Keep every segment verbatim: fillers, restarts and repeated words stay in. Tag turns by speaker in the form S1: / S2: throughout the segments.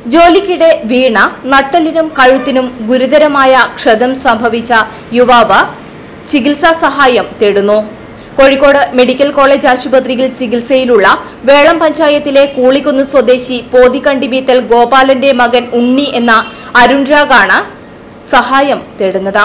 S1: ജോലിക്കിടെ വീണ നട്ടലിനും കഴുത്തിനും ഗുരുതരമായ ക്ഷതം സംഭവിച്ച യുവാവ് ചികിത്സാ സഹായം തേടുന്നു. കോഴിക്കോട് മെഡിക്കൽ കോളേജ് ആശുപത്രിയിൽ ചികിത്സയിലുള്ള വേളം പഞ്ചായത്തിലെ കൂളിക്കുന്ന് സ്വദേശി പോതിക്കണ്ടിമീത്തൽ ഗോപാലന്റെ മകൻ ഉണ്ണി എന്ന അരുൺരാഗാണ് സഹായം തേടുന്നത്.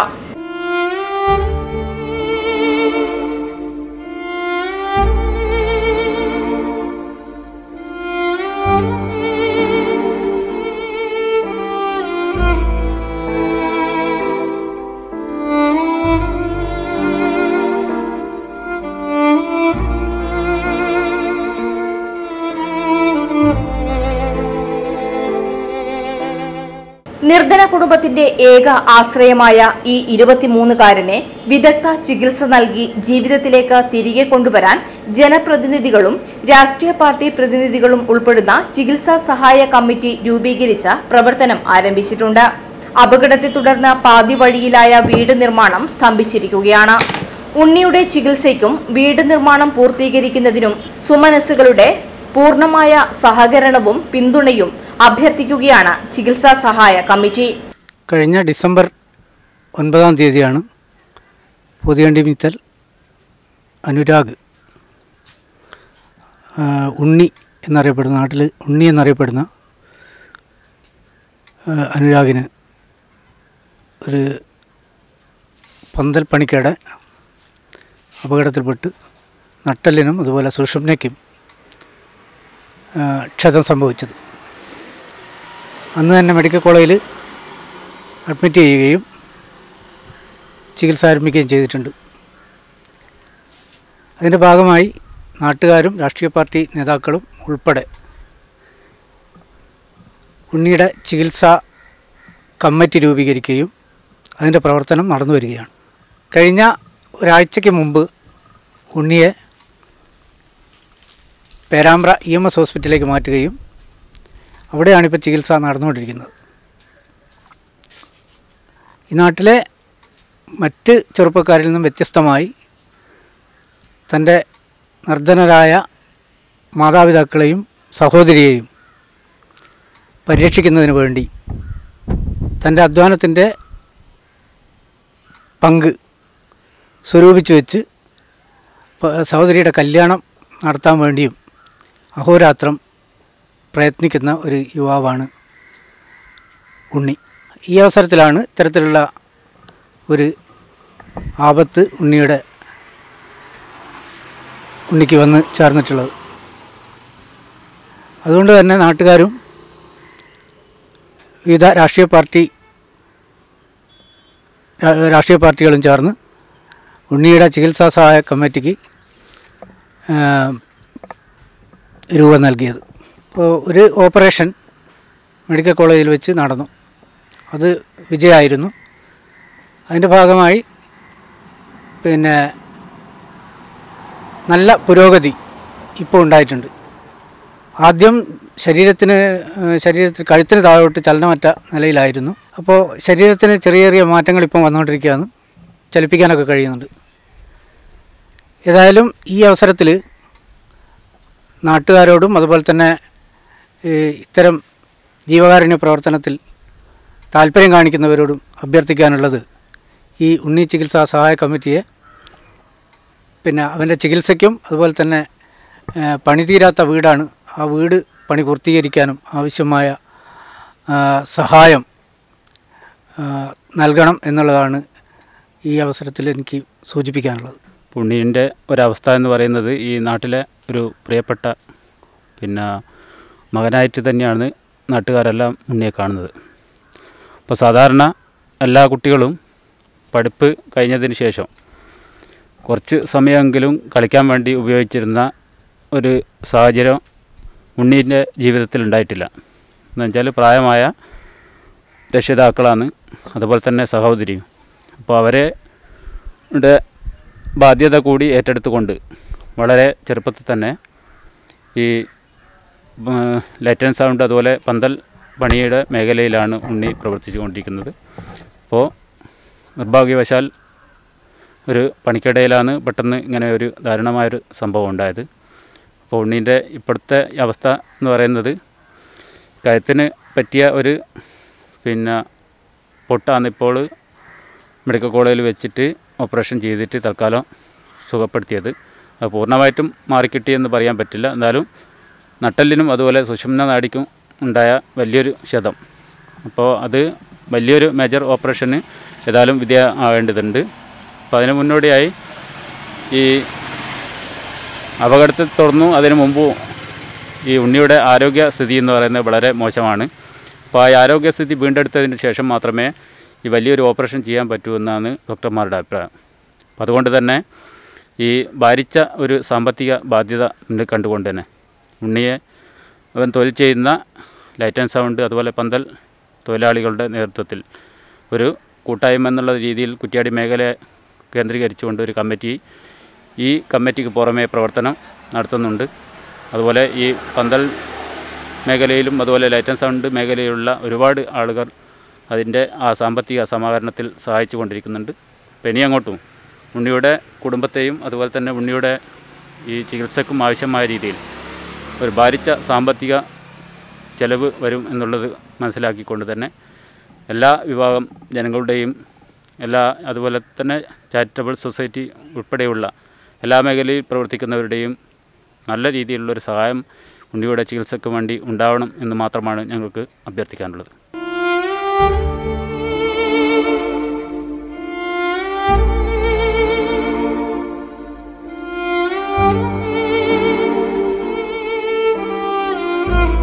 S1: നിർധന കുടുംബത്തിന്റെ ഏക ആശ്രയമായ ഈ ഇരുപത്തിമൂന്നുകാരനെ വിദഗ്ധ ചികിത്സ നൽകി ജീവിതത്തിലേക്ക് തിരികെ കൊണ്ടുവരാൻ ജനപ്രതിനിധികളും രാഷ്ട്രീയ പാർട്ടി പ്രതിനിധികളും ഉൾപ്പെടുന്ന ചികിത്സാ സഹായ കമ്മിറ്റി രൂപീകരിച്ച പ്രവർത്തനം ആരംഭിച്ചിട്ടുണ്ട്. അപകടത്തെ തുടർന്ന് പാതി വഴിയിലായ വീട് നിർമ്മാണം സ്തംഭിച്ചിരിക്കുകയാണ്. ഉണ്ണിയുടെ ചികിത്സയ്ക്കും വീട് നിർമ്മാണം പൂർത്തീകരിക്കുന്നതിനും സുമനസ്സുകളുടെ പൂർണ്ണമായ സഹകരണവും പിന്തുണയും അഭ്യർത്ഥിക്കുകയാണ് ചികിത്സാ സഹായ കമ്മിറ്റി.
S2: കഴിഞ്ഞ ഡിസംബർ ഒൻപതാം തീയതിയാണ് പോതിക്കണ്ടിമീത്തൽ അനുരാഗ് ഉണ്ണി എന്നറിയപ്പെടുന്ന നാട്ടിൽ ഉണ്ണി എന്നറിയപ്പെടുന്ന അനുരാഗിന് ഒരു പന്തൽ പണിക്കയുടെ അപകടത്തിൽപ്പെട്ട് നട്ടലിനും അതുപോലെ സുഷുമ്നയ്ക്കും ക്ഷതം സംഭവിച്ചത്. അന്ന് തന്നെ മെഡിക്കൽ കോളേജിൽ അഡ്മിറ്റ് ചെയ്യുകയും ചികിത്സ ആരംഭിക്കുകയും ചെയ്തിട്ടുണ്ട്. അതിൻ്റെ ഭാഗമായി നാട്ടുകാരും രാഷ്ട്രീയ പാർട്ടി നേതാക്കളും ഉൾപ്പെടെ ഉണ്ണിയുടെ ചികിത്സാ കമ്മിറ്റി രൂപീകരിക്കുകയും അതിൻ്റെ പ്രവർത്തനം നടന്നു വരികയാണ്. കഴിഞ്ഞ ഒരാഴ്ചയ്ക്ക് മുമ്പ് ഉണ്ണിയെ പേരാമ്പ്ര ഇ എം എസ് ഹോസ്പിറ്റലിലേക്ക് മാറ്റുകയും അവിടെയാണിപ്പോൾ ചികിത്സ നടന്നുകൊണ്ടിരിക്കുന്നത്. ഈ നാട്ടിലെ മറ്റ് ചെറുപ്പക്കാരിൽ നിന്നും വ്യത്യസ്തമായി തൻ്റെ നിർധനരായ മാതാപിതാക്കളെയും സഹോദരിയെയും പരിരക്ഷിക്കുന്നതിന് വേണ്ടി തൻ്റെ അധ്വാനത്തിൻ്റെ പങ്ക് സ്വരൂപിച്ചു വെച്ച് സഹോദരിയുടെ കല്യാണം നടത്താൻ വേണ്ടിയും അഹോരാത്രം പ്രയത്നിക്കുന്ന ഒരു യുവാവാണ് ഉണ്ണി. ഈ അവസരത്തിലാണ് ഇത്തരത്തിലുള്ള ഒരു ആപത്ത് ഉണ്ണിയുടെ ഉണ്ണിക്ക് വന്ന് ചേർന്നിട്ടുള്ളത്. അതുകൊണ്ട് തന്നെ നാട്ടുകാരും വിവിധ രാഷ്ട്രീയ പാർട്ടി രാഷ്ട്രീയ പാർട്ടികളും ചേർന്ന് ഉണ്ണിയുടെ ചികിത്സാ സഹായ കമ്മിറ്റിക്ക് രൂപം നൽകിയത്. ഇപ്പോൾ ഒരു ഓപ്പറേഷൻ മെഡിക്കൽ കോളേജിൽ വെച്ച് നടന്നു. അത് വിജയമായിരുന്നു. അതിൻ്റെ ഭാഗമായി പിന്നെ നല്ല പുരോഗതി ഇപ്പോൾ ഉണ്ടായിട്ടുണ്ട്. ആദ്യം ശരീരത്തിന് ശരീരത്തിൽ കഴുത്തിന് താഴോട്ട് ചലനമറ്റ നിലയിലായിരുന്നു. അപ്പോൾ ശരീരത്തിന് ചെറിയ ചെറിയ മാറ്റങ്ങൾ ഇപ്പം വന്നുകൊണ്ടിരിക്കുകയാണ്. ചലിപ്പിക്കാനൊക്കെ കഴിയുന്നുണ്ട്. ഏതായാലും ഈ അവസരത്തിൽ നാട്ടുകാരോടും അതുപോലെ തന്നെ ഇത്തരം ജീവകാരുണ്യ പ്രവർത്തനത്തിൽ താല്പര്യം കാണിക്കുന്നവരോടും അഭ്യർത്ഥിക്കാനുള്ളത് ഈ ഉണ്ണി ചികിത്സാ സഹായ കമ്മിറ്റിയെ പിന്നെ അവൻ്റെ ചികിത്സയ്ക്കും അതുപോലെ തന്നെ പണി തീരാത്ത വീടാണ്, ആ വീട് പണി പൂർത്തീകരിക്കാനും ആവശ്യമായ സഹായം നൽകണം എന്നുള്ളതാണ് ഈ അവസരത്തിൽ എനിക്ക് സൂചിപ്പിക്കാനുള്ളത്.
S3: ഉണ്ണീൻ്റെ ഒരവസ്ഥ എന്ന് പറയുന്നത് ഈ നാട്ടിലെ ഒരു പ്രിയപ്പെട്ട പിന്നെ മകനായിട്ട് തന്നെയാണ് നാട്ടുകാരെല്ലാം ഉണ്ണിയെ കാണുന്നത്. അപ്പോൾ സാധാരണ എല്ലാ കുട്ടികളും പഠിപ്പ് കഴിഞ്ഞതിന് ശേഷം കുറച്ച് സമയമെങ്കിലും കളിക്കാൻ വേണ്ടി ഉപയോഗിച്ചിരുന്ന ഒരു സാഹചര്യം ഉണ്ണീൻ്റെ ജീവിതത്തിൽ ഉണ്ടായിട്ടില്ല. എന്ന് വെച്ചാൽ പ്രായമായ രക്ഷിതാക്കളാണ്, അതുപോലെ തന്നെ സഹോദരിയും. അപ്പോൾ അവരെ ബാധ്യത കൂടി ഏറ്റെടുത്തുകൊണ്ട് വളരെ ചെറുപ്പത്തിൽ തന്നെ ഈ ലൈറ്റ് ആൻഡ് സൗണ്ട് അതുപോലെ പന്തൽ പണിയുടെ മേഖലയിലാണ് ഉണ്ണി പ്രവർത്തിച്ചു കൊണ്ടിരിക്കുന്നത്. അപ്പോൾ നിർഭാഗ്യവശാൽ ഒരു പണിക്കിടയിലാണ് പെട്ടെന്ന് ഇങ്ങനെ ഒരു ദാരുണമായൊരു സംഭവം ഉണ്ടായത്. അപ്പോൾ ഉണ്ണീൻ്റെ ഇപ്പോഴത്തെ അവസ്ഥ എന്ന് പറയുന്നത് കഴുത്തിന് പറ്റിയ ഒരു പിന്നെ പൊട്ടാണ് ഇപ്പോൾ മെഡിക്കൽ കോളേജിൽ വെച്ചിട്ട് ഓപ്പറേഷൻ ചെയ്തിട്ട് തൽക്കാലം സുഖപ്പെടുത്തിയത്. അത് പൂർണ്ണമായിട്ടും മാറിക്കിട്ടിയെന്ന് പറയാൻ പറ്റില്ല. എന്നാലും നട്ടെല്ലിനും അതുപോലെ സുഷുമ്ന നാഡിക്കും ഉണ്ടായ വലിയൊരു ക്ഷതം. അപ്പോൾ അത് വലിയൊരു മേജർ ഓപ്പറേഷന് ഏതായാലും വിധേയ ആവേണ്ടതുണ്ട്. അപ്പോൾ അതിന് മുന്നോടിയായി ഈ അപകടത്തെ തുടർന്നു അതിനു മുമ്പ് ഈ ഉണ്ണിയുടെ ആരോഗ്യസ്ഥിതി എന്ന് പറയുന്നത് വളരെ മോശമാണ്. അപ്പോൾ ആ ആരോഗ്യസ്ഥിതി വീണ്ടെടുത്തതിന് ശേഷം മാത്രമേ ഈ വലിയൊരു ഓപ്പറേഷൻ ചെയ്യാൻ പറ്റൂ എന്നാണ് ഡോക്ടർമാരുടെ അഭിപ്രായം. അപ്പോൾ അതുകൊണ്ട് തന്നെ ഈ ഭാരിച്ച ഒരു സാമ്പത്തിക ബാധ്യത കണ്ടുകൊണ്ട് തന്നെ ഉണ്ണിയെ അവൻ തൊഴിൽ ചെയ്യുന്ന ലൈറ്റ് ആൻഡ് സൗണ്ട് അതുപോലെ പന്തൽ തൊഴിലാളികളുടെ നേതൃത്വത്തിൽ ഒരു കൂട്ടായ്മ എന്നുള്ള രീതിയിൽ കുറ്റ്യാടി മേഖലയെ കേന്ദ്രീകരിച്ചുകൊണ്ട് ഒരു കമ്മിറ്റി ഈ കമ്മിറ്റിക്ക് പുറമേ പ്രവർത്തനം നടത്തുന്നുണ്ട്. അതുപോലെ ഈ പന്തൽ മേഖലയിലും അതുപോലെ ലൈറ്റ് ആൻഡ് സൗണ്ട് മേഖലയിലുള്ള ഒരുപാട് ആളുകൾ അതിൻ്റെ ആ സാമ്പത്തിക സമാഹരണത്തിൽ സഹായിച്ചു കൊണ്ടിരിക്കുന്നുണ്ട്. അപ്പോൾ ഇനി അങ്ങോട്ടും ഉണ്ണിയുടെ കുടുംബത്തെയും അതുപോലെ തന്നെ ഉണ്ണിയുടെ ഈ ചികിത്സക്കും ആവശ്യമായ രീതിയിൽ ഒരു ഭാരിച്ച സാമ്പത്തിക ചെലവ് വരും എന്നുള്ളത് മനസ്സിലാക്കിക്കൊണ്ട് തന്നെ എല്ലാ വിഭാഗം ജനങ്ങളുടെയും എല്ലാ അതുപോലെ തന്നെ ചാരിറ്റബിൾ സൊസൈറ്റി ഉൾപ്പെടെയുള്ള എല്ലാ മേഖലയിൽ പ്രവർത്തിക്കുന്നവരുടെയും നല്ല രീതിയിലുള്ളൊരു സഹായം ഉണ്ണിയുടെ ചികിത്സയ്ക്ക് വേണ്ടി ഉണ്ടാവണം എന്ന് മാത്രമാണ് ഞങ്ങൾക്ക് അഭ്യർത്ഥിക്കാനുള്ളത്.
S4: Thank you.